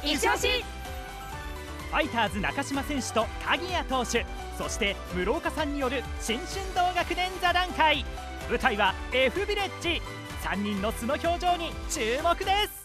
一押し。 ファイターズ中島選手と鍵谷投手、そして室岡さんによる新春同学年座談会。舞台は F ビレッジ。3人の素の表情に注目です。